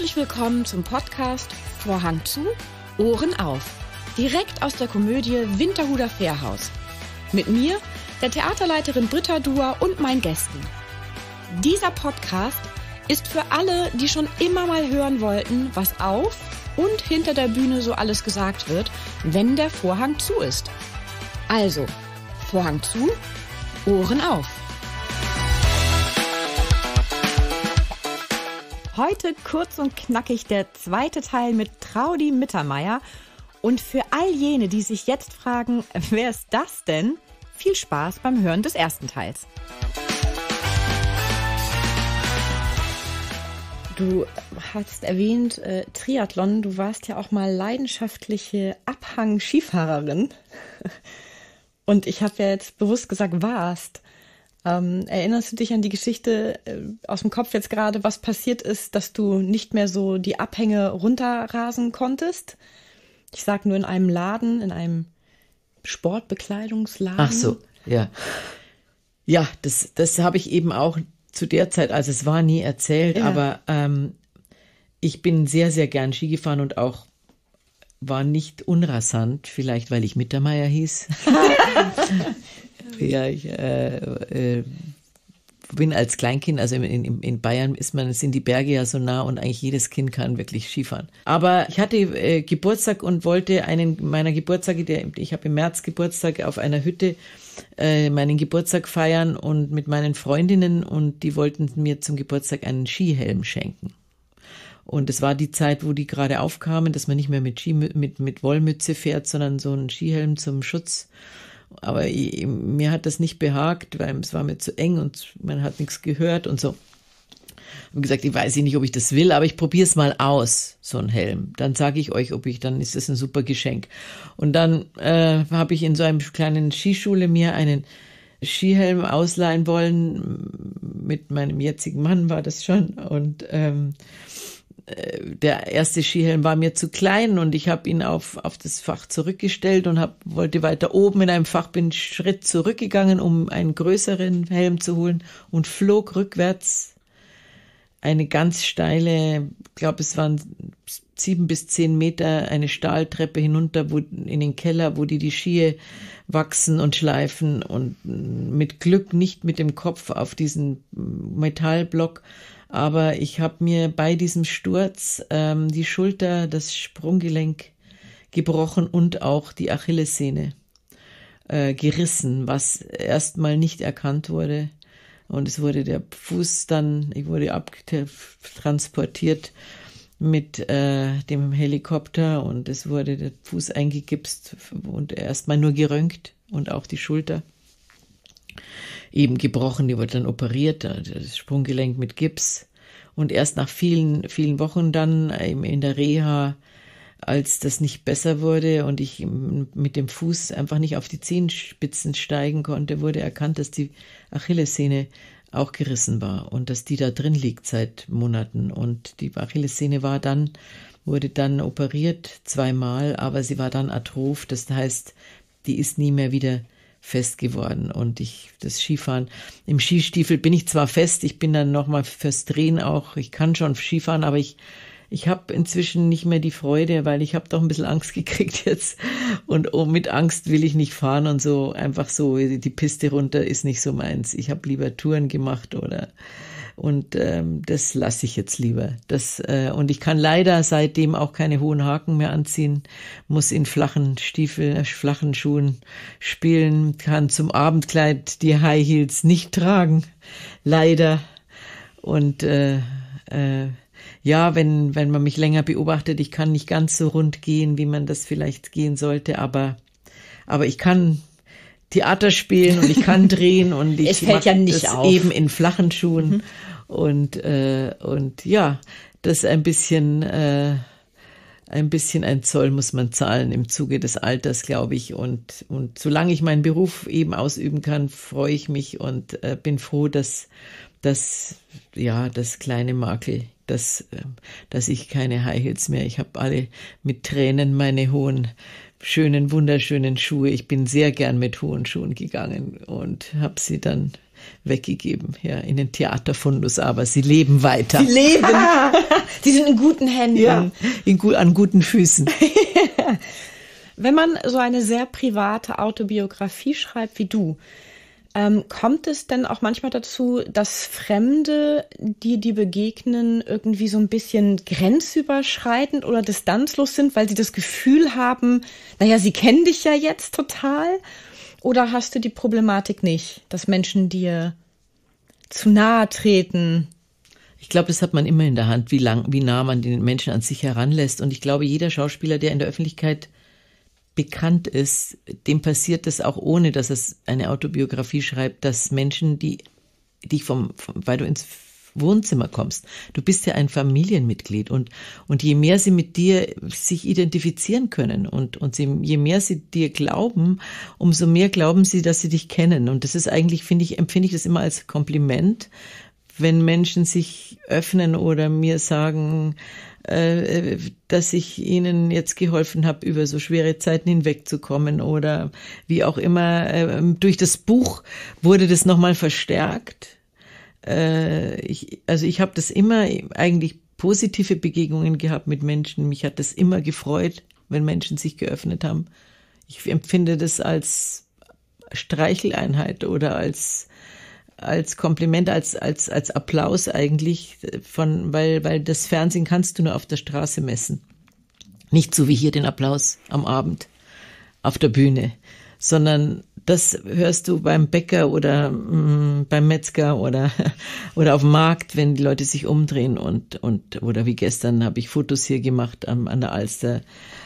herzlich willkommen zum Podcast Vorhang zu, Ohren auf. Direkt aus der Komödie Winterhuder Fährhaus. Mit mir, der Theaterleiterin Britta Duhr und meinen Gästen. Dieser Podcast ist für alle, die schon immer mal hören wollten, was auf und hinter der Bühne so alles gesagt wird, wenn der Vorhang zu ist. Also, Vorhang zu, Ohren auf. Heute kurz und knackig der zweite Teil mit Traudi Mittermeier. Und für all jene, die sich jetzt fragen, wer ist das denn? Viel Spaß beim Hören des ersten Teils. Du hast erwähnt Triathlon. Du warst ja auch mal leidenschaftliche Abhang-Skifahrerin. Und ich habe ja jetzt bewusst gesagt, warst. Erinnerst du dich an die Geschichte aus dem Kopf jetzt gerade, was passiert ist, dass du nicht mehr so die Abhänge runterrasen konntest? Ich sag nur in einem Laden, in einem Sportbekleidungsladen. Ach so, ja. Ja, das habe ich eben auch zu der Zeit, also es war nie erzählt, ja. Aber ich bin sehr, sehr gern Ski gefahren und auch war nicht unrasant, vielleicht weil ich Mittermeier hieß. Ja, ich bin als Kleinkind, also in Bayern sind die Berge ja so nah und eigentlich jedes Kind kann wirklich Skifahren. Aber ich hatte Geburtstag und wollte einen meiner Geburtstage, ich habe im März Geburtstag, auf einer Hütte meinen Geburtstag feiern und mit meinen Freundinnen, und die wollten mir zum Geburtstag einen Skihelm schenken. Und es war die Zeit, wo die gerade aufkamen, dass man nicht mehr mit Wollmütze fährt, sondern so einen Skihelm zum Schutz. Aber mir hat das nicht behagt, weil es war mir zu eng und man hat nichts gehört und so. Ich habe gesagt, ich weiß nicht, ob ich das will, aber ich probiere es mal aus, so ein Helm. Dann sage ich euch, dann ist das ein super Geschenk. Und dann habe ich in so einem kleinen Skischule mir einen Skihelm ausleihen wollen. Mit meinem jetzigen Mann war das schon. Und der erste Skihelm war mir zu klein und ich habe ihn auf das Fach zurückgestellt und wollte weiter oben in einem Fach, bin einen Schritt zurückgegangen, um einen größeren Helm zu holen und flog rückwärts eine ganz steile, ich glaube es waren 7 bis 10 Meter, eine Stahltreppe hinunter in den Keller, wo die Skier wachsen und schleifen, und mit Glück nicht mit dem Kopf auf diesen Metallblock. Aber ich habe mir bei diesem Sturz die Schulter, das Sprunggelenk gebrochen und auch die Achillessehne gerissen, was erstmal nicht erkannt wurde. Und es wurde der Fuß ich wurde abtransportiert mit dem Helikopter, und es wurde der Fuß eingegipst und erstmal nur geröntgt und auch die Schulter. Eben gebrochen, die wurde dann operiert, das Sprunggelenk mit Gips. Und erst nach vielen, vielen Wochen dann in der Reha, als das nicht besser wurde und ich mit dem Fuß einfach nicht auf die Zehenspitzen steigen konnte, wurde erkannt, dass die Achillessehne auch gerissen war und dass die da drin liegt seit Monaten. Und die Achillessehne wurde dann operiert 2-mal, aber sie war dann atroph, das heißt, die ist nie mehr wieder fest geworden. Und das Skifahren, im Skistiefel bin ich zwar fest, ich bin dann nochmal fürs Drehen auch, ich kann schon Skifahren, aber ich habe inzwischen nicht mehr die Freude, weil ich habe doch ein bisschen Angst gekriegt jetzt, und mit Angst will ich nicht fahren und so, einfach so, die Piste runter ist nicht so meins. Ich habe lieber Touren gemacht und das lasse ich jetzt lieber. Und ich kann leider seitdem auch keine hohen Haken mehr anziehen, muss in flachen Schuhen spielen, kann zum Abendkleid die High Heels nicht tragen, leider. Und ja, wenn man mich länger beobachtet, ich kann nicht ganz so rund gehen, wie man das vielleicht gehen sollte, aber ich kann Theater spielen und ich kann drehen und ich mache das auf. Eben in flachen Schuhen. Mhm. Und ja, das ein bisschen ein Zoll muss man zahlen im Zuge des Alters, glaube ich. Und solange ich meinen Beruf eben ausüben kann, freue ich mich und bin froh, dass das kleine Makel, dass ich keine High Heels mehr. Ich habe alle mit Tränen meine hohen, schönen, wunderschönen Schuhe. Ich bin sehr gern mit hohen Schuhen gegangen und habe sie dann weggegeben, ja, in den Theaterfundus, aber sie leben weiter. Sie leben. Sie sind in guten Händen. Ja, an guten Füßen. Wenn man so eine sehr private Autobiografie schreibt wie du, kommt es denn auch manchmal dazu, dass Fremde, die dir begegnen, irgendwie so ein bisschen grenzüberschreitend oder distanzlos sind, weil sie das Gefühl haben, naja, sie kennen dich ja jetzt total? Oder hast du die Problematik nicht, dass Menschen dir zu nahe treten? Ich glaube, das hat man immer in der Hand, wie nah man den Menschen an sich heranlässt. Und ich glaube, jeder Schauspieler, der in der Öffentlichkeit bekannt ist, dem passiert es auch ohne, dass es eine Autobiografie schreibt, dass Menschen, die dich weil du ins Wohnzimmer kommst, du bist ja ein Familienmitglied und je mehr sie mit dir sich identifizieren können und je mehr sie dir glauben, umso mehr glauben sie, dass sie dich kennen. Und das ist eigentlich, empfinde ich das immer als Kompliment, wenn Menschen sich öffnen oder mir sagen, dass ich ihnen jetzt geholfen habe, über so schwere Zeiten hinwegzukommen oder wie auch immer. Durch das Buch wurde das nochmal verstärkt. Ich habe das immer eigentlich positive Begegnungen gehabt mit Menschen. Mich hat das immer gefreut, wenn Menschen sich geöffnet haben. Ich empfinde das als Streicheleinheit oder als Kompliment, als Applaus eigentlich weil das Fernsehen kannst du nur auf der Straße messen. Nicht so wie hier den Applaus am Abend auf der Bühne, sondern das hörst du beim Bäcker oder beim Metzger oder auf dem Markt, wenn die Leute sich umdrehen oder wie gestern habe ich Fotos hier gemacht an der Alster.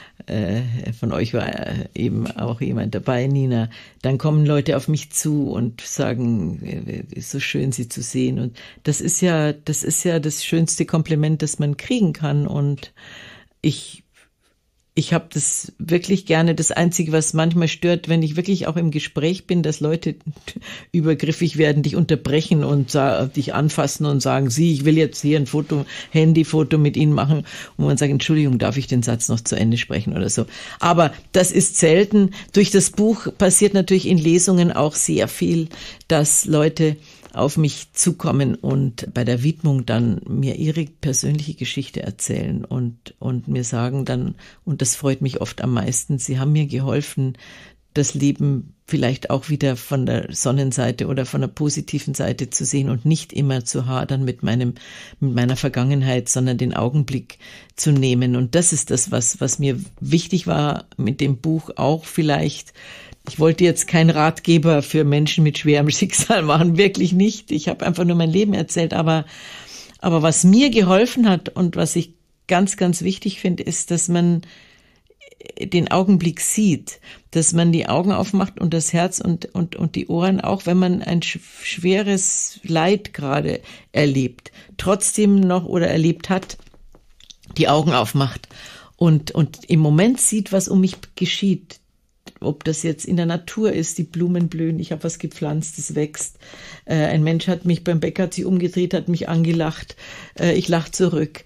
Von euch war eben auch jemand dabei, Nina. Dann kommen Leute auf mich zu und sagen, so schön sie zu sehen. Und das ist ja das schönste Kompliment, das man kriegen kann. Und ich habe das wirklich gerne. Das Einzige, was manchmal stört, wenn ich wirklich auch im Gespräch bin, dass Leute übergriffig werden, dich unterbrechen und dich anfassen und sagen, ich will jetzt hier ein Handyfoto mit Ihnen machen. Und man sagt, Entschuldigung, darf ich den Satz noch zu Ende sprechen oder so. Aber das ist selten. Durch das Buch passiert natürlich in Lesungen auch sehr viel, dass Leute auf mich zukommen und bei der Widmung dann mir ihre persönliche Geschichte erzählen und mir sagen dann, und das freut mich oft am meisten, sie haben mir geholfen, das Leben vielleicht auch wieder von der Sonnenseite oder von der positiven Seite zu sehen und nicht immer zu hadern mit meiner Vergangenheit, sondern den Augenblick zu nehmen. Und das ist das, was mir wichtig war mit dem Buch auch vielleicht. Ich wollte jetzt keinen Ratgeber für Menschen mit schwerem Schicksal machen, wirklich nicht. Ich habe einfach nur mein Leben erzählt. Aber was mir geholfen hat und was ich ganz, ganz wichtig finde, ist, dass man den Augenblick sieht, dass man die Augen aufmacht und das Herz und die Ohren auch, wenn man ein schweres Leid gerade erlebt, trotzdem noch oder erlebt hat, die Augen aufmacht und im Moment sieht, was um mich geschieht. Ob das jetzt in der Natur ist, die Blumen blühen, ich habe was gepflanzt, es wächst. Ein Mensch hat mich beim Bäcker, hat sich umgedreht, hat mich angelacht. Ich lache zurück.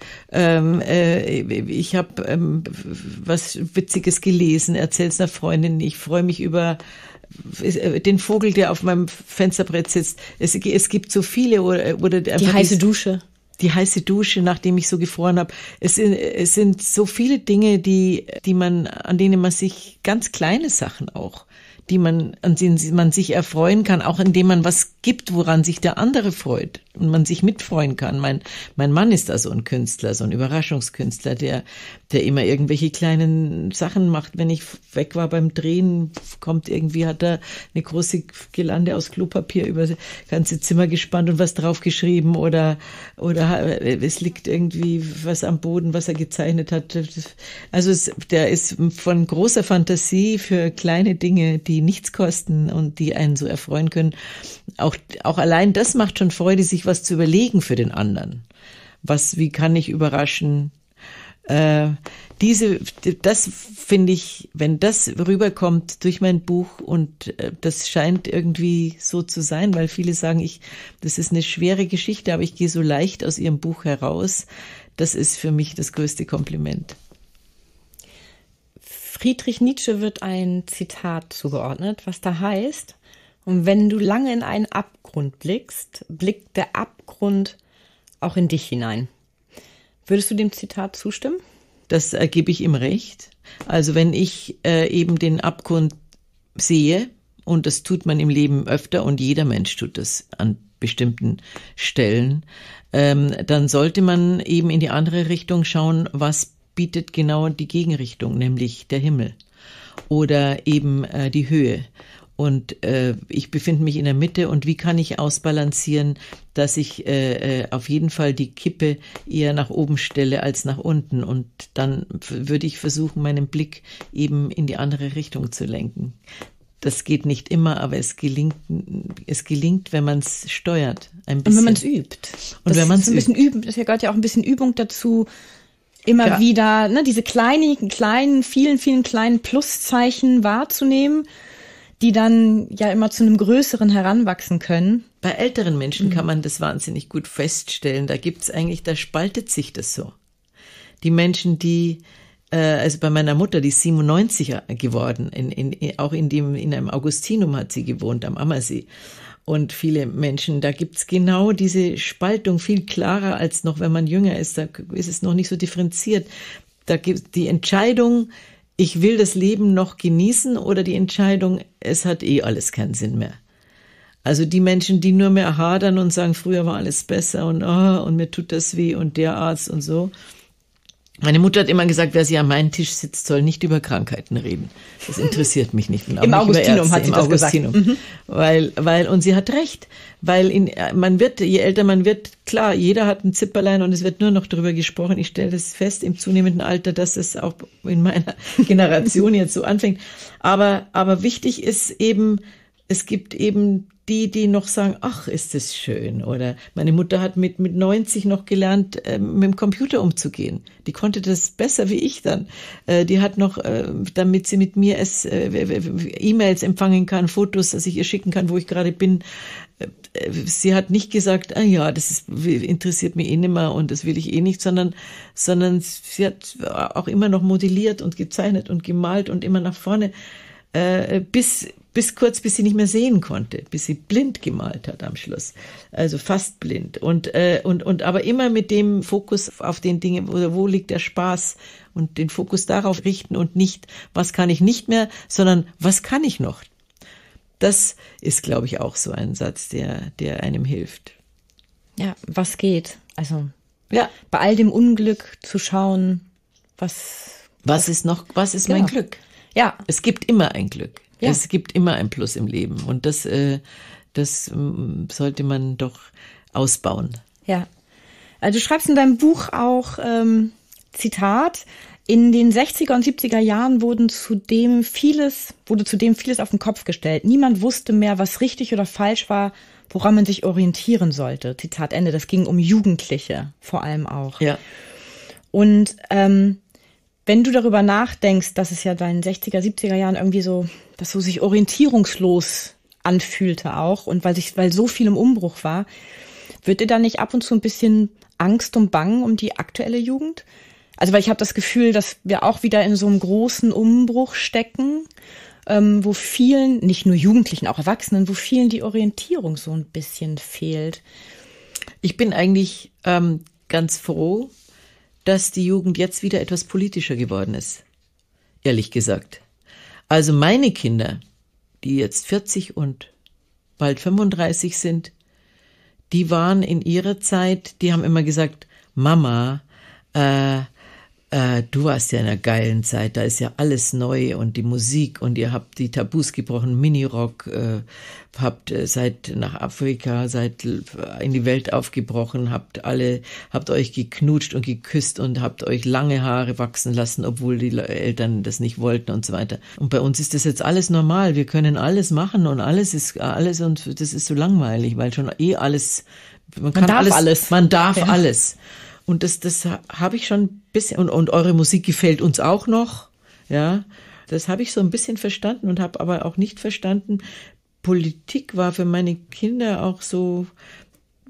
Ich habe was Witziges gelesen, erzähl's einer Freundin. Ich freue mich über den Vogel, der auf meinem Fensterbrett sitzt. Es gibt so viele oder die heiße Dusche. Die heiße Dusche, nachdem ich so gefroren habe. Es sind so viele Dinge, an denen man sich, ganz kleine Sachen auch, an denen man sich erfreuen kann, auch indem man was gibt, woran sich der andere freut und man sich mitfreuen kann. Mein Mann ist da so ein Künstler, so ein Überraschungskünstler, der immer irgendwelche kleinen Sachen macht. Wenn ich weg war beim Drehen, hat er eine große Girlande aus Klopapier über das ganze Zimmer gespannt und was draufgeschrieben oder es liegt irgendwie was am Boden, was er gezeichnet hat. Also der ist von großer Fantasie für kleine Dinge, die nichts kosten und die einen so erfreuen können. Auch allein das macht schon Freude, sich was zu überlegen für den anderen. Wie kann ich überraschen? Das finde ich, wenn das rüberkommt durch mein Buch und das scheint irgendwie so zu sein, weil viele sagen, das ist eine schwere Geschichte, aber ich gehe so leicht aus ihrem Buch heraus. Das ist für mich das größte Kompliment. Friedrich Nietzsche wird ein Zitat zugeordnet, was da heißt: Und wenn du lange in einen Abgrund blickst, blickt der Abgrund auch in dich hinein. Würdest du dem Zitat zustimmen? Das gebe ich ihm recht. Also wenn ich eben den Abgrund sehe, und das tut man im Leben öfter und jeder Mensch tut das an bestimmten Stellen, dann sollte man eben in die andere Richtung schauen, was bietet genau die Gegenrichtung, nämlich der Himmel oder eben die Höhe. Und ich befinde mich in der Mitte und wie kann ich ausbalancieren, dass ich auf jeden Fall die Kippe eher nach oben stelle als nach unten. Und dann würde ich versuchen, meinen Blick eben in die andere Richtung zu lenken. Das geht nicht immer, aber es gelingt, wenn man es steuert. Ein bisschen. Und wenn man es übt. Und wenn man es übt. Das gehört ja auch ein bisschen Übung dazu, immer wieder diese vielen kleinen Pluszeichen wahrzunehmen, die dann ja immer zu einem größeren heranwachsen können. Bei älteren Menschen kann man das wahnsinnig gut feststellen. Da da spaltet sich das so. Die Menschen, also bei meiner Mutter, die ist 97 geworden, auch in einem Augustinum hat sie gewohnt, am Ammersee. Und viele Menschen, da gibt's genau diese Spaltung viel klarer als noch, wenn man jünger ist. Da ist es noch nicht so differenziert. Da gibt's die Entscheidung, ich will das Leben noch genießen oder die Entscheidung, es hat alles keinen Sinn mehr. Also die Menschen, die nur mehr hadern und sagen, früher war alles besser und mir tut das weh und der Arzt und so. Meine Mutter hat immer gesagt, wer sie an meinem Tisch sitzt, soll nicht über Krankheiten reden. Das interessiert mich nicht. Und auch Im nicht Augustinum über Ärzte, hat sie im das Augustinum. gesagt. Und sie hat recht. Weil je älter man wird, klar, jeder hat ein Zipperlein und es wird nur noch darüber gesprochen. Ich stelle das fest im zunehmenden Alter, dass es auch in meiner Generation jetzt so anfängt. Aber wichtig ist eben, es gibt eben die noch sagen, ach, ist das schön. Oder meine Mutter hat mit 90 noch gelernt, mit dem Computer umzugehen. Die konnte das besser wie ich dann. Die hat noch, damit sie mit mir E-Mails empfangen kann, Fotos, dass ich ihr schicken kann, wo ich gerade bin. Sie hat nicht gesagt, interessiert mich nicht mehr und das will ich nicht, sondern sie hat auch immer noch modelliert und gezeichnet und gemalt und immer nach vorne, bis sie nicht mehr sehen konnte, bis sie blind gemalt hat am Schluss. Also fast blind. Und aber immer mit dem Fokus auf den Dingen, wo liegt der Spaß und den Fokus darauf richten und nicht, was kann ich nicht mehr, sondern was kann ich noch? Das ist, glaube ich, auch so ein Satz, der einem hilft. Ja, was geht? Also, bei all dem Unglück zu schauen, was ist mein Glück? Ja. Es gibt immer ein Glück. Ja. Es gibt immer ein Plus im Leben und das sollte man doch ausbauen. Ja, also du schreibst in deinem Buch auch, Zitat, in den 60er und 70er Jahren wurde zudem vieles auf den Kopf gestellt. Niemand wusste mehr, was richtig oder falsch war, woran man sich orientieren sollte. Zitat Ende. Das ging um Jugendliche vor allem auch. Ja. Und wenn du darüber nachdenkst, dass es ja deinen 60er, 70er Jahren irgendwie so, dass so sich orientierungslos anfühlte auch und weil so viel im Umbruch war, wird dir da nicht ab und zu ein bisschen Angst und Bangen um die aktuelle Jugend? Also weil ich habe das Gefühl, dass wir auch wieder in so einem großen Umbruch stecken, wo vielen, nicht nur Jugendlichen, auch Erwachsenen, wo vielen die Orientierung so ein bisschen fehlt. Ich bin eigentlich ganz froh, dass die Jugend jetzt wieder etwas politischer geworden ist. Ehrlich gesagt. Also meine Kinder, die jetzt 40 und bald 35 sind, die waren in ihrer Zeit, die haben immer gesagt, Mama, du warst ja in einer geilen Zeit, da ist ja alles neu und die Musik und ihr habt die Tabus gebrochen, Minirock, seid nach Afrika, seid in die Welt aufgebrochen, habt euch geknutscht und geküsst und habt euch lange Haare wachsen lassen, obwohl die Eltern das nicht wollten und so weiter. Und bei uns ist das jetzt alles normal, wir können alles machen und alles und das ist so langweilig, weil schon alles, man darf alles. Und das habe ich schon ein bisschen, und eure Musik gefällt uns auch noch, ja. Das habe ich so ein bisschen verstanden und habe aber auch nicht verstanden, Politik war für meine Kinder auch so,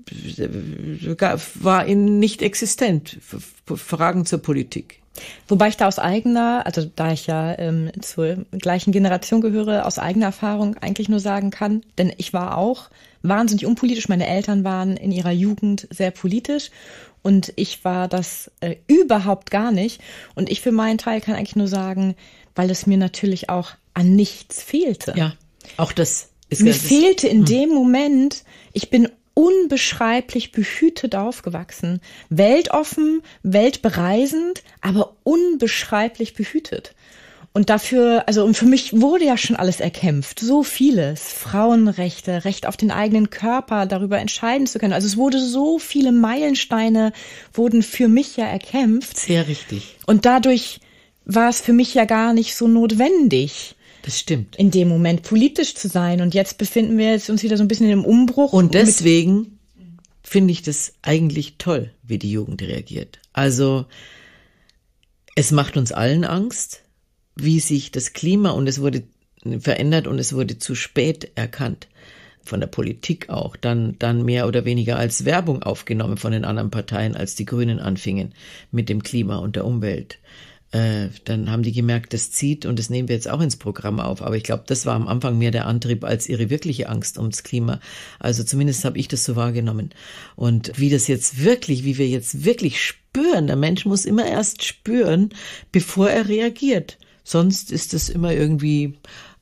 war nicht existent. Fragen zur Politik. Wobei ich da aus eigener, also da ich ja zur gleichen Generation gehöre, aus eigener Erfahrung eigentlich nur sagen kann, denn ich war auch wahnsinnig unpolitisch. Meine Eltern waren in ihrer Jugend sehr politisch und ich war das überhaupt gar nicht. Und ich für meinen Teil kann eigentlich nur sagen, weil es mir natürlich auch an nichts fehlte. Ja, auch das ist mir fehlte in dem Moment, ich bin unbeschreiblich behütet aufgewachsen. Weltoffen, weltbereisend, aber unbeschreiblich behütet. Und dafür, also und für mich wurde ja schon alles erkämpft. So vieles. Frauenrechte, Recht auf den eigenen Körper, darüber entscheiden zu können. Also es wurde so viele Meilensteine, wurden für mich ja erkämpft. Sehr richtig. Und dadurch war es für mich ja gar nicht so notwendig. Das stimmt. In dem Moment politisch zu sein. Und jetzt befinden wir uns wieder so ein bisschen im Umbruch. Und deswegen finde ich das eigentlich toll, wie die Jugend reagiert. Also es macht uns allen Angst, wie sich das Klima, und es wurde verändert und es wurde zu spät erkannt. Von der Politik auch, dann mehr oder weniger als Werbung aufgenommen von den anderen Parteien, als die Grünen anfingen mit dem Klima und der Umwelt. Dann haben die gemerkt, das zieht und das nehmen wir jetzt auch ins Programm auf. Aber ich glaube, das war am Anfang mehr der Antrieb als ihre wirkliche Angst ums Klima. Also zumindest habe ich das so wahrgenommen. Und wie wir jetzt wirklich spüren, der Mensch muss immer erst spüren, bevor er reagiert. Sonst ist das immer irgendwie,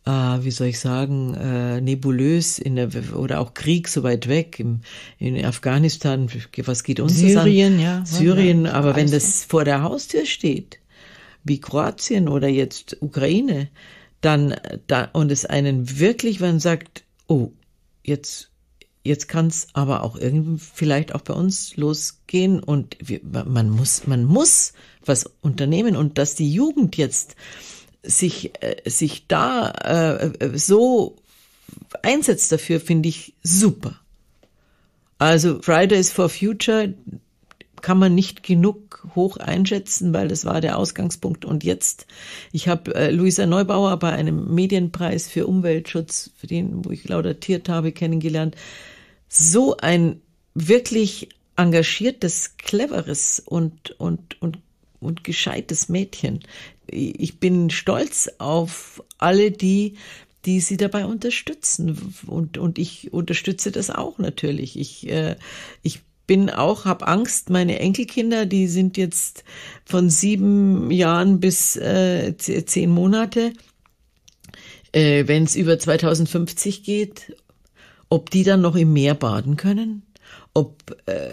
nebulös oder auch Krieg so weit weg in Afghanistan. Was geht uns Syrien, das an? Ja. Syrien, aber wenn das vor der Haustür steht, wie Kroatien oder jetzt Ukraine, dann und es einen wirklich, wenn man sagt, oh, jetzt kann es aber auch irgendwie vielleicht auch bei uns losgehen und man muss was unternehmen und dass die Jugend jetzt sich da so einsetzt dafür, finde ich super. Also Fridays for Future kann man nicht genug hoch einschätzen, weil das war der Ausgangspunkt. Und jetzt, ich habe Luisa Neubauer bei einem Medienpreis für Umweltschutz, wo ich laudatiert habe, kennengelernt. So ein wirklich engagiertes, cleveres und gescheites Mädchen. Ich bin stolz auf alle, die sie dabei unterstützen. Und ich unterstütze das auch natürlich. Ich habe Angst, meine Enkelkinder, die sind jetzt von 7 Jahren bis 10 Monate, wenn es über 2050 geht, ob die dann noch im Meer baden können, ob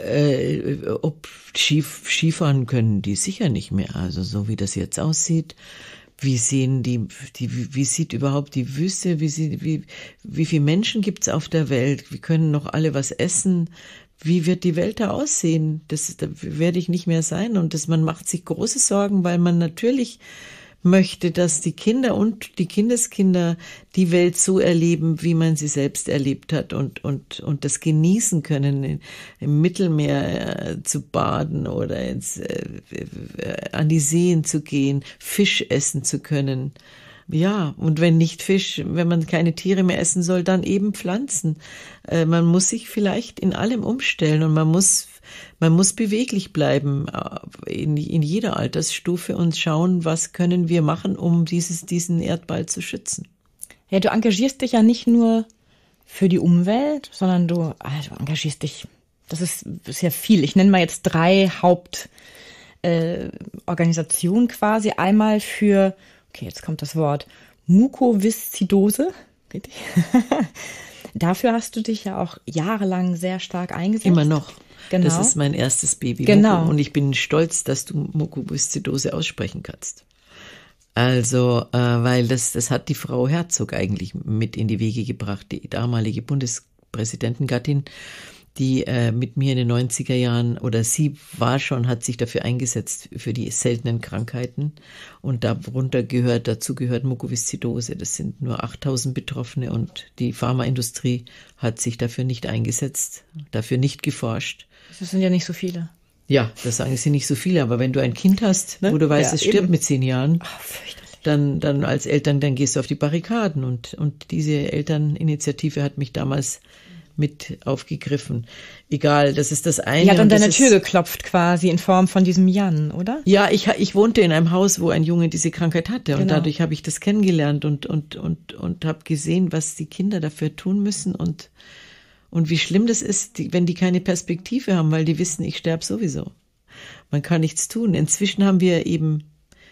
Skifahren können die sicher nicht mehr, also so wie das jetzt aussieht. Wie sieht überhaupt die Wüste, wie viele Menschen gibt's auf der Welt, wie können noch alle was essen? Wie wird die Welt da aussehen? Da werde ich nicht mehr sein. Und man macht sich große Sorgen, weil man natürlich möchte, dass die Kinder und die Kindeskinder die Welt so erleben, wie man sie selbst erlebt hat und das genießen können, im Mittelmeer zu baden oder an die Seen zu gehen, Fisch essen zu können. Ja, und wenn nicht Fisch, wenn man keine Tiere mehr essen soll, dann eben Pflanzen. Man muss sich vielleicht in allem umstellen und man muss beweglich bleiben in jeder Altersstufe und schauen, was können wir machen, um diesen Erdball zu schützen. Ja, du engagierst dich ja nicht nur für die Umwelt, sondern du engagierst dich, das ist ja viel. Ich nenne mal jetzt 3 Hauptorganisationen quasi. Einmal für, okay, jetzt kommt das Wort, Mukoviszidose. Richtig? Dafür hast du dich ja auch jahrelang sehr stark eingesetzt. Immer noch. Genau. Das ist mein erstes Baby. Genau. Muko, und ich bin stolz, dass du Mukoviszidose aussprechen kannst. Also, weil das hat die Frau Herzog eigentlich mit in die Wege gebracht, die damalige Bundespräsidentengattin, die mit mir in den 90er Jahren, oder sie hat sich dafür eingesetzt, für die seltenen Krankheiten. Und dazu gehört Mukoviszidose. Das sind nur 8.000 Betroffene und die Pharmaindustrie hat sich dafür nicht eingesetzt, dafür nicht geforscht. Das sind ja nicht so viele. Ja, das sagen sie nicht so viele, aber wenn du ein Kind hast, wo du weißt, es stirbt mit 10 Jahren, dann als Eltern, dann gehst du auf die Barrikaden und diese Elterninitiative hat mich damals mit aufgegriffen. Egal, das ist das eine. Die hat an deine Tür geklopft quasi in Form von diesem Jan, oder? Ja, ich wohnte in einem Haus, wo ein Junge diese Krankheit hatte und dadurch habe ich das kennengelernt und habe gesehen, was die Kinder dafür tun müssen und wie schlimm das ist, wenn die keine Perspektive haben, weil die wissen, ich sterbe sowieso. Man kann nichts tun. Inzwischen haben wir eben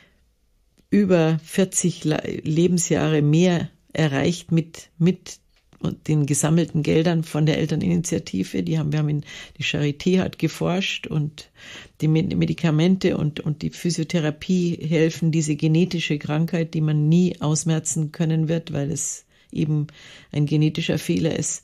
über 40 Lebensjahre mehr erreicht mit den gesammelten Geldern von der Elterninitiative. Die Charité hat geforscht und die Medikamente und die Physiotherapie helfen, diese genetische Krankheit, die man nie ausmerzen können wird, weil es eben ein genetischer Fehler ist,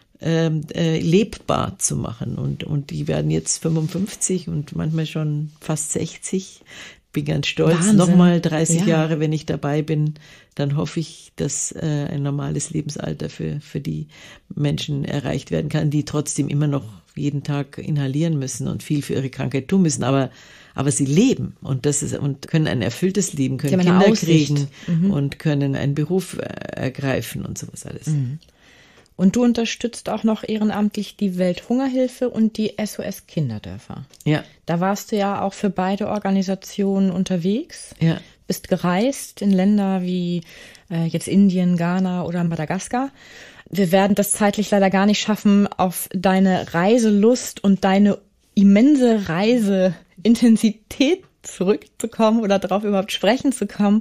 lebbar zu machen. Und die werden jetzt 55 und manchmal schon fast 60. Bin ganz stolz. Wahnsinn. Nochmal 30 Jahre, wenn ich dabei bin, dann hoffe ich, dass ein normales Lebensalter für die Menschen erreicht werden kann, die trotzdem immer noch jeden Tag inhalieren müssen und viel für ihre Krankheit tun müssen. Aber sie leben und können ein erfülltes Leben, können Kinder kriegen und können einen Beruf ergreifen und sowas alles. Mhm. Und du unterstützt auch noch ehrenamtlich die Welthungerhilfe und die SOS Kinderdörfer. Ja. Da warst du ja auch für beide Organisationen unterwegs. Ja. Bist gereist in Länder wie jetzt Indien, Ghana oder Madagaskar. Wir werden das zeitlich leider gar nicht schaffen, auf deine Reiselust und deine immense Reiseintensität zurückzukommen oder darauf überhaupt sprechen zu kommen.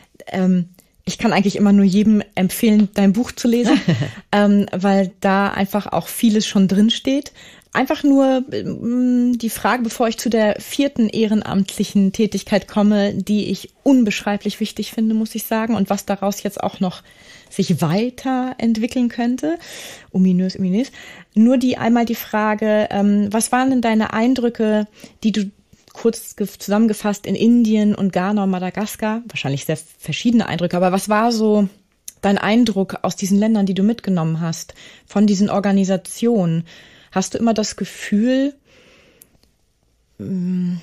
Ich kann eigentlich immer nur jedem empfehlen, dein Buch zu lesen, weil da einfach auch vieles schon drin steht. Einfach nur die Frage, bevor ich zu der 4. ehrenamtlichen Tätigkeit komme, die ich unbeschreiblich wichtig finde, muss ich sagen, und was daraus jetzt auch noch sich weiterentwickeln könnte. Ominös. Nur einmal die Frage, was waren denn deine Eindrücke, die du kurz zusammengefasst in Indien und Ghana und Madagaskar, wahrscheinlich sehr verschiedene Eindrücke, aber was war so dein Eindruck aus diesen Ländern, die du mitgenommen hast, von diesen Organisationen? Hast du immer das Gefühl, du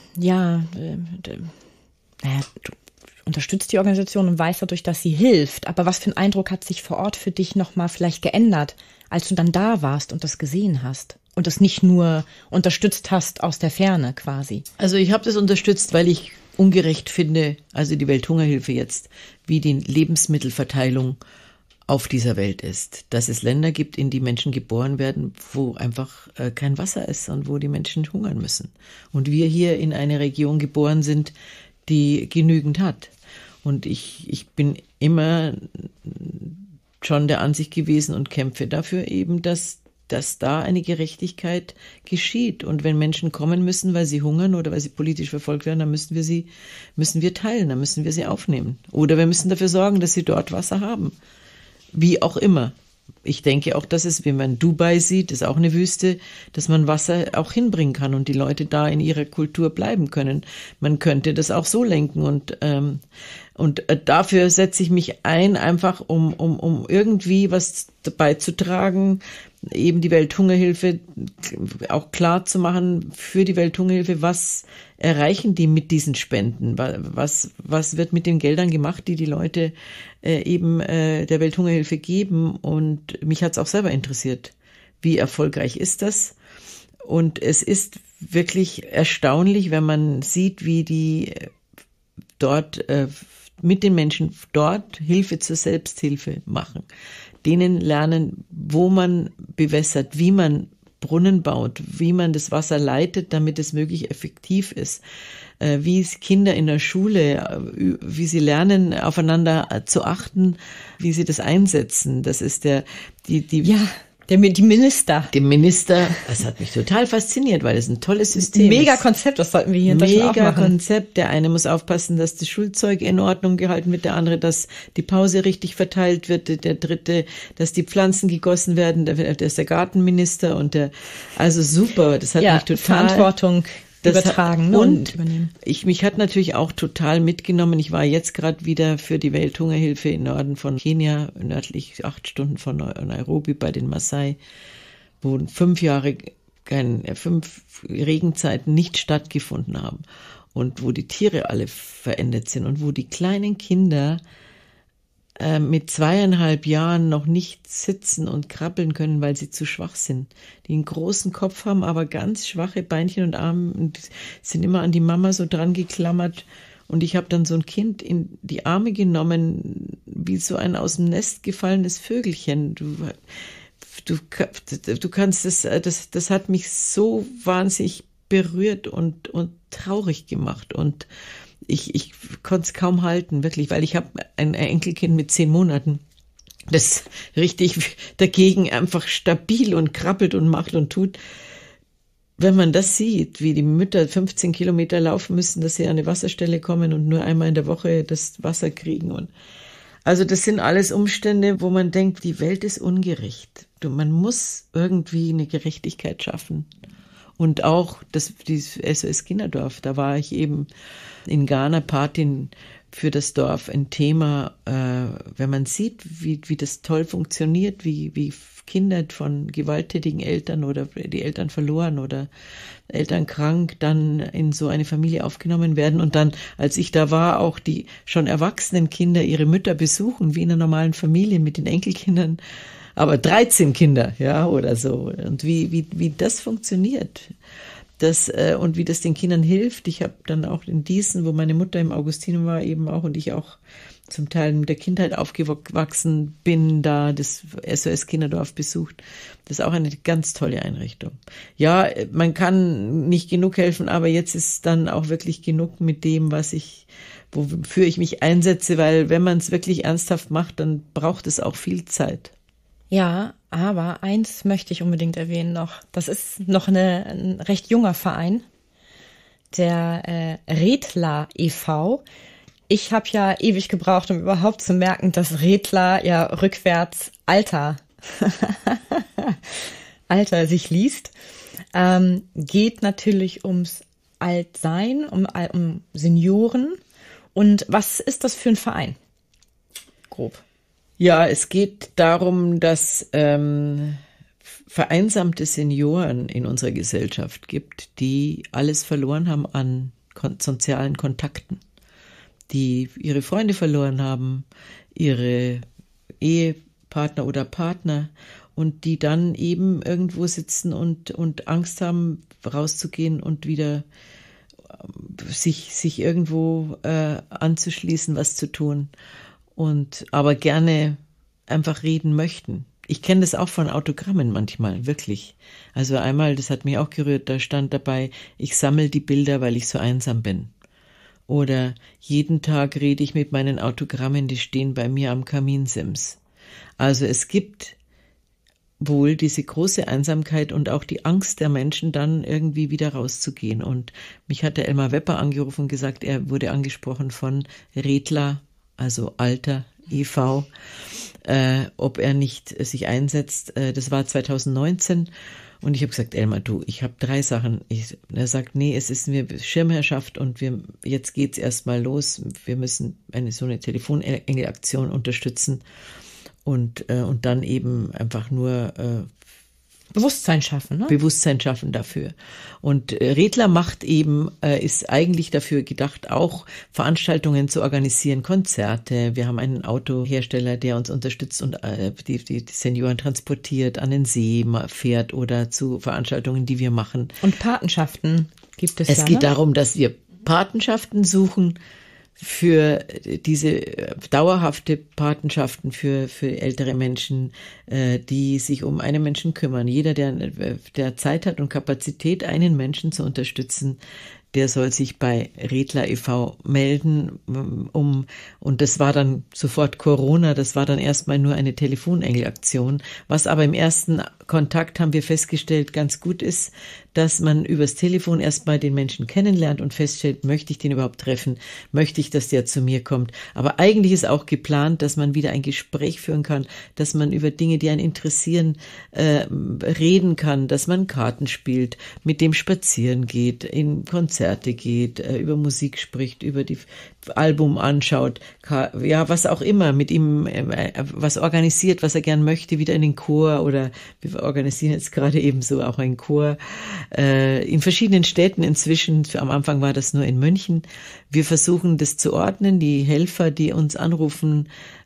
unterstützt die Organisation und weißt dadurch, dass sie hilft, aber was für ein Eindruck hat sich vor Ort für dich nochmal vielleicht geändert, als du dann da warst und das gesehen hast? Und das nicht nur unterstützt hast aus der Ferne quasi. Also ich habe das unterstützt, weil ich ungerecht finde, also die Welthungerhilfe jetzt, wie die Lebensmittelverteilung auf dieser Welt ist. Dass es Länder gibt, in die Menschen geboren werden, wo einfach kein Wasser ist und wo die Menschen hungern müssen. Und wir hier in eine Region geboren sind, die genügend hat. Und ich bin immer schon der Ansicht gewesen und kämpfe dafür eben, dass da eine Gerechtigkeit geschieht. Und wenn Menschen kommen müssen, weil sie hungern oder weil sie politisch verfolgt werden, dann müssen wir teilen, dann müssen wir sie aufnehmen. Oder wir müssen dafür sorgen, dass sie dort Wasser haben. Wie auch immer. Ich denke auch, dass es, wenn man Dubai sieht, ist auch eine Wüste, dass man Wasser auch hinbringen kann und die Leute da in ihrer Kultur bleiben können. Man könnte das auch so lenken und dafür setze ich mich ein, einfach um irgendwie was beizutragen, eben die Welthungerhilfe auch klar zu machen für die Welthungerhilfe, was erreichen die mit diesen Spenden, was wird mit den Geldern gemacht, die Leute der Welthungerhilfe geben, und mich hat es auch selber interessiert, wie erfolgreich ist das, und es ist wirklich erstaunlich, wenn man sieht, wie die dort mit den Menschen dort Hilfe zur Selbsthilfe machen. Denen lernen, wo man bewässert, wie man Brunnen baut, wie man das Wasser leitet, damit es möglichst effektiv ist, wie Kinder in der Schule, wie sie lernen, aufeinander zu achten, wie sie das einsetzen. Das ist die Minister. Die Minister, das hat mich total fasziniert, weil es ein tolles System ist. Mega Konzept, das sollten wir hier in Deutschland auch machen. Mega Konzept. Der eine muss aufpassen, dass das Schulzeug in Ordnung gehalten wird, der andere, dass die Pause richtig verteilt wird, der dritte, dass die Pflanzen gegossen werden, der ist der Gartenminister also super, das hat mich total... Verantwortung übertragen und übernehmen. Mich hat natürlich auch total mitgenommen. Ich war jetzt gerade wieder für die Welthungerhilfe im Norden von Kenia, nördlich 8 Stunden von Nairobi bei den Maasai, wo 5 Regenzeiten nicht stattgefunden haben und wo die Tiere alle verendet sind und wo die kleinen Kinder mit 2,5 Jahren noch nicht sitzen und krabbeln können, weil sie zu schwach sind. Die einen großen Kopf haben, aber ganz schwache Beinchen und Arme und sind immer an die Mama so dran geklammert. Und ich habe dann so ein Kind in die Arme genommen, wie so ein aus dem Nest gefallenes Vögelchen. Du kannst das hat mich so wahnsinnig berührt und traurig gemacht. Und ich konnte es kaum halten, wirklich, weil ich habe ein Enkelkind mit 10 Monaten, das richtig dagegen einfach stabil und krabbelt und macht und tut. Wenn man das sieht, wie die Mütter 15 Kilometer laufen müssen, dass sie an eine Wasserstelle kommen und nur einmal in der Woche das Wasser kriegen. Und also das sind alles Umstände, wo man denkt, die Welt ist ungerecht. Man muss irgendwie eine Gerechtigkeit schaffen. Und auch dieses SOS Kinderdorf, da war ich eben in Ghana Patin für das Dorf, ein Thema, wenn man sieht, wie das toll funktioniert, wie Kinder von gewalttätigen Eltern oder die Eltern verloren oder Eltern krank dann in so eine Familie aufgenommen werden und dann, als ich da war, auch die schon erwachsenen Kinder ihre Mütter besuchen, wie in einer normalen Familie mit den Enkelkindern, aber 13 Kinder, ja, oder so. Und wie das funktioniert. Und wie das den Kindern hilft. Ich habe dann auch in Diesen, wo meine Mutter im Augustinum war, eben auch und ich auch zum Teil mit der Kindheit aufgewachsen bin, da das SOS Kinderdorf besucht. Das ist auch eine ganz tolle Einrichtung. Ja, man kann nicht genug helfen, aber jetzt ist dann auch wirklich genug mit dem, wofür ich mich einsetze, weil wenn man es wirklich ernsthaft macht, dann braucht es auch viel Zeit. Ja, aber eins möchte ich unbedingt erwähnen noch. Das ist noch ein recht junger Verein, der Redler e.V. Ich habe ja ewig gebraucht, um überhaupt zu merken, dass Redler ja rückwärts Alter sich liest. Geht natürlich ums Altsein, um Senioren. Und was ist das für ein Verein? Grob. Ja, es geht darum, dass vereinsamte Senioren in unserer Gesellschaft gibt, die alles verloren haben an sozialen Kontakten, die ihre Freunde verloren haben, ihre Ehepartner oder Partner und die dann eben irgendwo sitzen und Angst haben, rauszugehen und wieder sich irgendwo anzuschließen, was zu tun. Aber gerne einfach reden möchten. Ich kenne das auch von Autogrammen manchmal, wirklich. Also einmal, das hat mich auch gerührt, da stand dabei, ich sammle die Bilder, weil ich so einsam bin. Oder jeden Tag rede ich mit meinen Autogrammen, die stehen bei mir am Kaminsims. Also es gibt wohl diese große Einsamkeit und auch die Angst der Menschen, dann irgendwie wieder rauszugehen. Und mich hat der Elmar Wepper angerufen und gesagt, er wurde angesprochen von Redler, also Alter e.V., ob er nicht sich einsetzt. Das war 2019 und ich habe gesagt, Elmar, ich habe 3 Sachen. Er sagt, nee, es ist mir Schirmherrschaft und jetzt geht's erstmal los. Wir müssen so eine Telefonengelaktion unterstützen und dann eben einfach nur Bewusstsein schaffen, ne? Bewusstsein schaffen dafür. Und Redler macht eben, ist eigentlich dafür gedacht, auch Veranstaltungen zu organisieren, Konzerte. Wir haben einen Autohersteller, der uns unterstützt und die Senioren transportiert, an den See fährt oder zu Veranstaltungen, die wir machen. Und Patenschaften gibt es. Es geht darum, dass wir Patenschaften suchen für diese dauerhafte Patenschaften für ältere Menschen, die sich um einen Menschen kümmern. Jeder, der Zeit hat und Kapazität, einen Menschen zu unterstützen, der soll sich bei Redler e.V. melden, und das war dann sofort Corona, das war dann erstmal nur eine Telefonengelaktion, was aber im ersten Kontakt, haben wir festgestellt, ganz gut ist, dass man übers Telefon erstmal den Menschen kennenlernt und feststellt, möchte ich den überhaupt treffen, möchte ich, dass der zu mir kommt. Aber eigentlich ist auch geplant, dass man wieder ein Gespräch führen kann, dass man über Dinge, die einen interessieren, reden kann, dass man Karten spielt, mit dem spazieren geht, in Konzerte geht, über Musik spricht, über die Album anschaut, ja, was auch immer, mit ihm was organisiert, was er gern möchte, wieder in den Chor, oder wir organisieren jetzt gerade ebenso auch einen Chor in verschiedenen Städten inzwischen. Am Anfang war das nur in München. Wir versuchen das zu ordnen, die Helfer, die uns anrufen,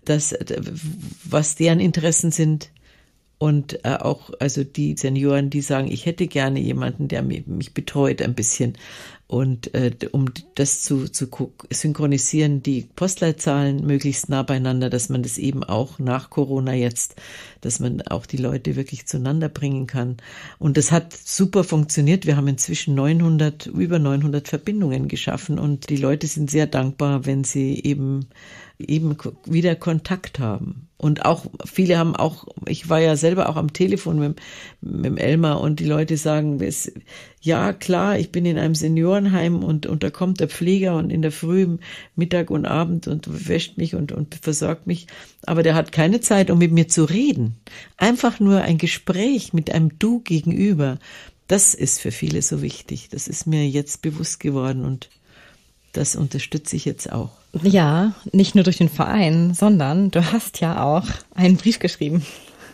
was deren Interessen sind. Und auch also die Senioren, die sagen, ich hätte gerne jemanden, der mich betreut ein bisschen. Und um das zu synchronisieren, die Postleitzahlen möglichst nah beieinander, dass man das eben auch nach Corona jetzt, dass man auch die Leute wirklich zueinander bringen kann. Und das hat super funktioniert. Wir haben inzwischen über 900 Verbindungen geschaffen, und die Leute sind sehr dankbar, wenn sie eben wieder Kontakt haben. Und auch viele haben auch, ich war ja selber auch am Telefon mit Elmar, und die Leute sagen, ja klar, ich bin in einem Seniorenheim und da kommt der Pfleger und in der Früh, Mittag und Abend und wäscht mich und versorgt mich, aber der hat keine Zeit, um mit mir zu reden. Einfach nur ein Gespräch mit einem Du gegenüber, das ist für viele so wichtig. Das ist mir jetzt bewusst geworden, und das unterstütze ich jetzt auch. Ja, nicht nur durch den Verein, sondern du hast ja auch einen Brief geschrieben.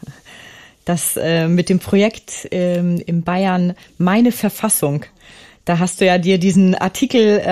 Das mit dem Projekt in Bayern Meine Verfassung. Da hast du ja dir diesen Artikel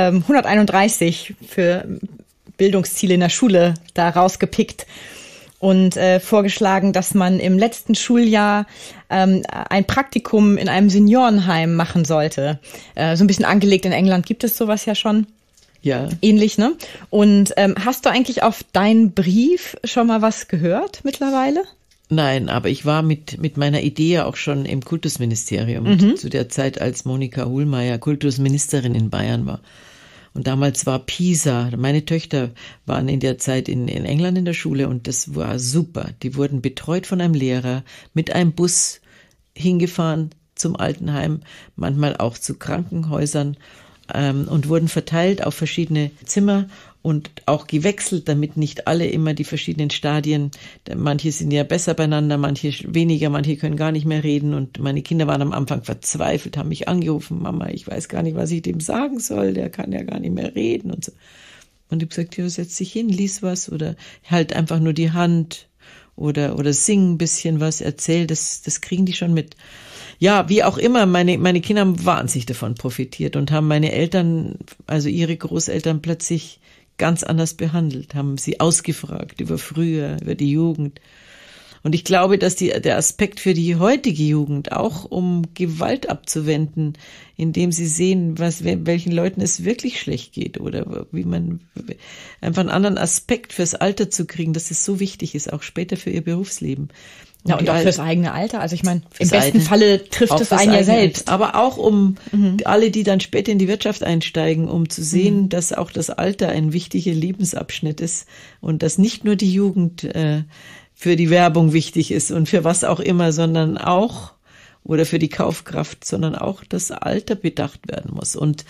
131 für Bildungsziele in der Schule da rausgepickt und vorgeschlagen, dass man im letzten Schuljahr ein Praktikum in einem Seniorenheim machen sollte. So ein bisschen angelegt, in England gibt es sowas ja schon. Ja. Ähnlich, ne? Und hast du eigentlich auf deinen Brief schon mal was gehört mittlerweile? Nein, aber ich war mit meiner Idee ja auch schon im Kultusministerium zu der Zeit, als Monika Hohlmeier Kultusministerin in Bayern war. Und damals war Pisa, meine Töchter waren in der Zeit in England in der Schule, und das war super. Die wurden betreut von einem Lehrer, mit einem Bus hingefahren zum Altenheim, manchmal auch zu Krankenhäusern, und wurden verteilt auf verschiedene Zimmer und auch gewechselt, damit nicht alle immer die verschiedenen Stadien, manche sind ja besser beieinander, manche weniger, manche können gar nicht mehr reden, und meine Kinder waren am Anfang verzweifelt, haben mich angerufen, Mama, ich weiß gar nicht, was ich dem sagen soll, der kann ja gar nicht mehr reden und so. Und ich habe gesagt, ja, setz dich hin, lies was oder halt einfach nur die Hand oder sing ein bisschen was, erzähl, das kriegen die schon mit. Ja, wie auch immer, meine Kinder haben wahnsinnig davon profitiert und haben meine Eltern, also ihre Großeltern, plötzlich ganz anders behandelt, haben sie ausgefragt über früher, über die Jugend. Und ich glaube, dass der Aspekt für die heutige Jugend, auch um Gewalt abzuwenden, indem sie sehen, welchen Leuten es wirklich schlecht geht, oder wie man einfach einen anderen Aspekt fürs Alter zu kriegen, dass es so wichtig ist, auch später für ihr Berufsleben. Ja, und auch fürs eigene Alter. Also ich meine, im besten Falle trifft es einen ja selbst. Aber auch um alle, die dann später in die Wirtschaft einsteigen, um zu sehen, dass auch das Alter ein wichtiger Lebensabschnitt ist und dass nicht nur die Jugend für die Werbung wichtig ist und für was auch immer, sondern auch, oder für die Kaufkraft, sondern auch das Alter bedacht werden muss. Und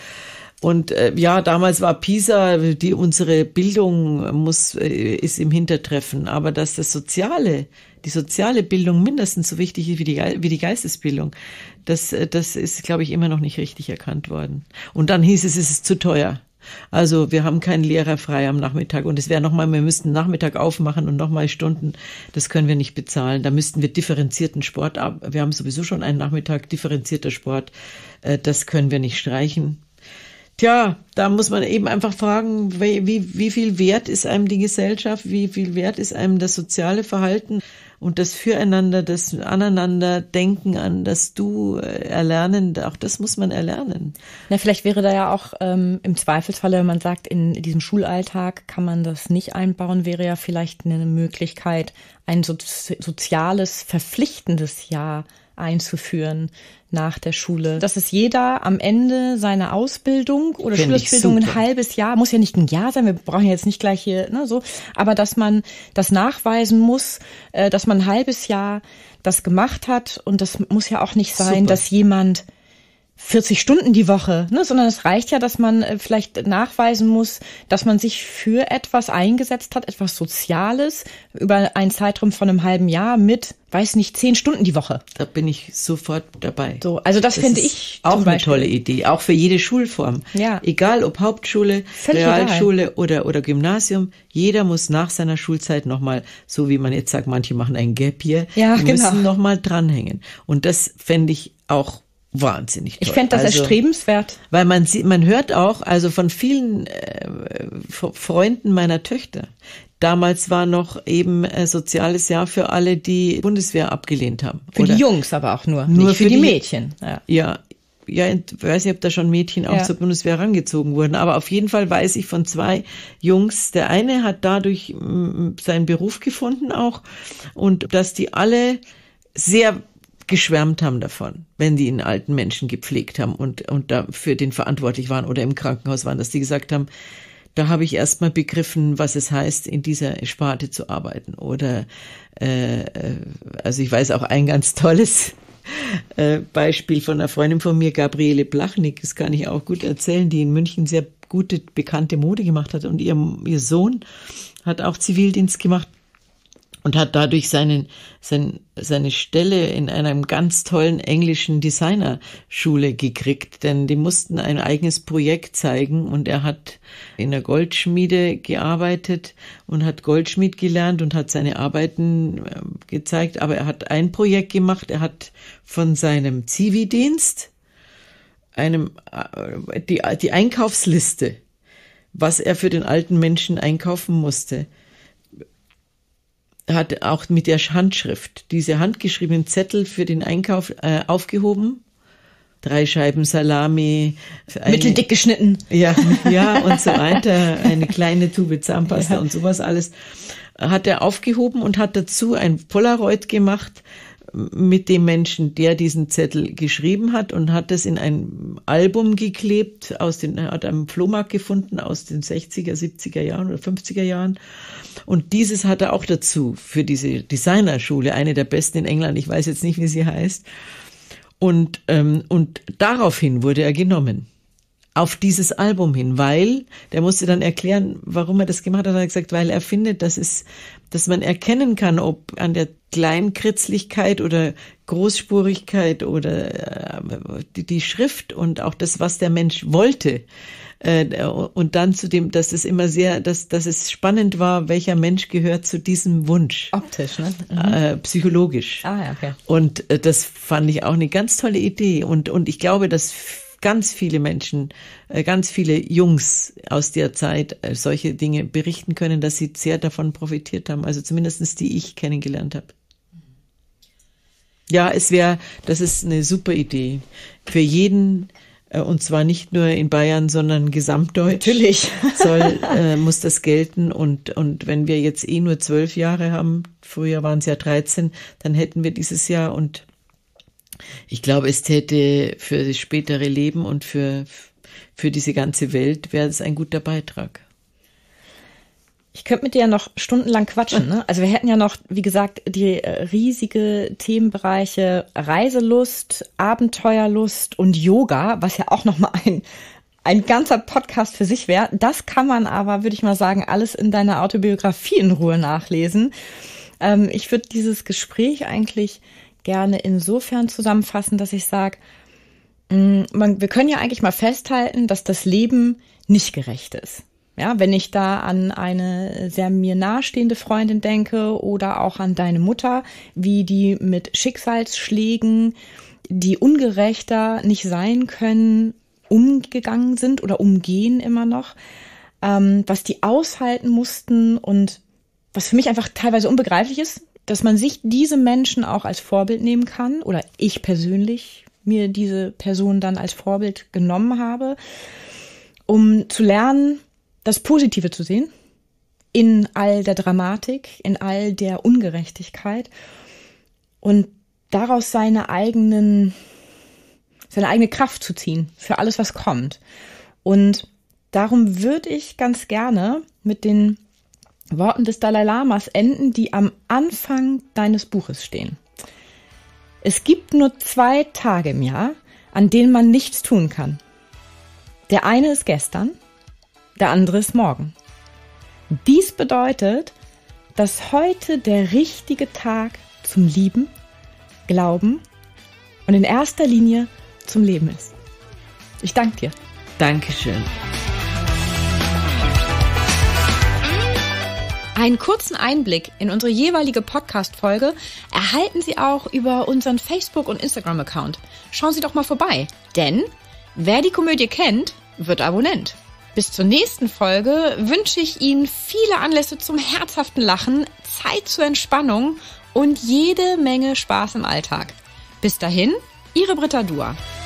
ja, damals war Pisa, unsere Bildung ist im Hintertreffen, aber dass die soziale Bildung mindestens so wichtig ist wie die Geistesbildung, das ist, glaube ich, immer noch nicht richtig erkannt worden. Und dann hieß es ist zu teuer. Also wir haben keinen Lehrer frei am Nachmittag, und es wäre wir müssten Nachmittag aufmachen und nochmal Stunden, das können wir nicht bezahlen. Da müssten wir differenzierten Sport wir haben sowieso schon einen Nachmittag differenzierter Sport, das können wir nicht streichen. Tja, da muss man eben einfach fragen, wie viel wert ist einem die Gesellschaft, wie viel wert ist einem das soziale Verhalten und das Füreinander, das Aneinanderdenken, an das Du erlernen, auch das muss man erlernen. Na, vielleicht wäre da ja auch im Zweifelsfalle, wenn man sagt, in diesem Schulalltag kann man das nicht einbauen, wäre ja vielleicht eine Möglichkeit, ein soziales, verpflichtendes Jahr einzuführen nach der Schule. Dass es jeder am Ende seiner Ausbildung oder Schulausbildung ein halbes Jahr, muss ja nicht ein Jahr sein, wir brauchen ja jetzt nicht gleich hier, so, aber dass man das nachweisen muss, dass man ein halbes Jahr das gemacht hat, und das muss ja auch nicht sein, dass jemand 40 Stunden die Woche, ne, sondern es reicht ja, dass man vielleicht nachweisen muss, dass man sich für etwas eingesetzt hat, etwas Soziales, über einen Zeitraum von einem halben Jahr mit, weiß nicht, 10 Stunden die Woche. Da bin ich sofort dabei. So, also das finde ich auch eine tolle Idee, auch für jede Schulform. Ja. Egal ob Hauptschule, Völlig Realschule oder Gymnasium, jeder muss nach seiner Schulzeit nochmal, so wie man jetzt sagt, manche machen ein Gap Year, die müssen nochmal dranhängen. Und das fände ich auch wahnsinnig toll. Ich fände das erstrebenswert. Weil man hört auch, also von vielen Freunden meiner Töchter, damals war noch eben soziales Jahr für alle, die Bundeswehr abgelehnt haben. Für die Jungs aber auch nur nicht für die Mädchen. Ja, ich weiß nicht, ob da schon Mädchen auch zur Bundeswehr herangezogen wurden, aber auf jeden Fall weiß ich von 2 Jungs, der eine hat dadurch seinen Beruf gefunden auch und dass die alle sehr geschwärmt haben davon, wenn die einen alten Menschen gepflegt haben und da für den verantwortlich waren oder im Krankenhaus waren, dass die gesagt haben, da habe ich erst mal begriffen, was es heißt, in dieser Sparte zu arbeiten. Oder also ich weiß auch ein ganz tolles Beispiel von einer Freundin von mir, Gabriele Blachnik, das kann ich auch gut erzählen, die in München sehr gute, bekannte Mode gemacht hat und ihr Sohn hat auch Zivildienst gemacht. Und hat dadurch seine Stelle in einer ganz tollen englischen Designerschule gekriegt, denn die mussten ein eigenes Projekt zeigen und er hat in der Goldschmiede gearbeitet und hat Goldschmied gelernt und hat seine Arbeiten gezeigt, aber er hat ein Projekt gemacht, er hat von seinem Zivildienst die Einkaufsliste, was er für den alten Menschen einkaufen musste, hat auch mit der Handschrift diese handgeschriebenen Zettel für den Einkauf aufgehoben. 3 Scheiben Salami. Mitteldick geschnitten. Ja, und so weiter. Eine kleine Tube Zahnpasta und sowas alles. Hat er aufgehoben und hat dazu ein Polaroid gemacht mit dem Menschen, der diesen Zettel geschrieben hat und hat das in ein Album geklebt, hat einem Flohmarkt gefunden aus den 60er, 70er Jahren oder 50er Jahren. Und dieses hat er auch dazu für diese Designerschule, eine der besten in England, ich weiß jetzt nicht, wie sie heißt. Und daraufhin wurde er genommen. Auf dieses Album hin, weil, der musste dann erklären, warum er das gemacht hat, hat er gesagt, weil er findet, dass man erkennen kann, ob an der Kleinkritzlichkeit oder Großspurigkeit oder die Schrift und auch das, was der Mensch wollte, und dann zu dem, dass es immer dass es spannend war, welcher Mensch gehört zu diesem Wunsch. Optisch, ne? Psychologisch. Ja, okay. Und das fand ich auch eine ganz tolle Idee und ich glaube, dass ganz viele Menschen, ganz viele Jungs aus der Zeit solche Dinge berichten können, dass sie sehr davon profitiert haben. Also zumindestens die ich kennengelernt habe. Ja, das ist eine super Idee. Für jeden, und zwar nicht nur in Bayern, sondern gesamtdeutsch. Natürlich. Muss das gelten. Und wenn wir jetzt nur 12 Jahre haben, früher waren es ja 13, dann hätten wir dieses Jahr und ich glaube, es täte für das spätere Leben und für diese ganze Welt wäre es ein guter Beitrag. Ich könnte mit dir ja noch stundenlang quatschen, ne? Also wir hätten ja noch, wie gesagt, die riesige Themenbereiche Reiselust, Abenteuerlust und Yoga, was ja auch nochmal ein ganzer Podcast für sich wäre. Das kann man aber, würde ich mal sagen, alles in deiner Autobiografie in Ruhe nachlesen. Ich würde dieses Gespräch eigentlich gerne insofern zusammenfassen, dass ich sage, wir können ja eigentlich mal festhalten, dass das Leben nicht gerecht ist. Ja, wenn ich da an eine sehr mir nahestehende Freundin denke oder auch an deine Mutter, wie die mit Schicksalsschlägen, die ungerechter nicht sein können, umgegangen sind oder umgehen immer noch, was die aushalten mussten und was für mich einfach teilweise unbegreiflich ist, dass man sich diese Menschen auch als Vorbild nehmen kann oder ich persönlich mir diese Person dann als Vorbild genommen habe, um zu lernen, das Positive zu sehen in all der Dramatik, in all der Ungerechtigkeit und daraus seine eigene Kraft zu ziehen für alles, was kommt. Und darum würde ich ganz gerne mit den Worten des Dalai Lamas enden, die am Anfang deines Buches stehen. Es gibt nur 2 Tage im Jahr, an denen man nichts tun kann. Der eine ist gestern, der andere ist morgen. Dies bedeutet, dass heute der richtige Tag zum Lieben, Glauben und in erster Linie zum Leben ist. Ich danke dir. Dankeschön. Einen kurzen Einblick in unsere jeweilige Podcast-Folge erhalten Sie auch über unseren Facebook- und Instagram-Account. Schauen Sie doch mal vorbei, denn wer die Komödie kennt, wird Abonnent. Bis zur nächsten Folge wünsche ich Ihnen viele Anlässe zum herzhaften Lachen, Zeit zur Entspannung und jede Menge Spaß im Alltag. Bis dahin, Ihre Britta Dua.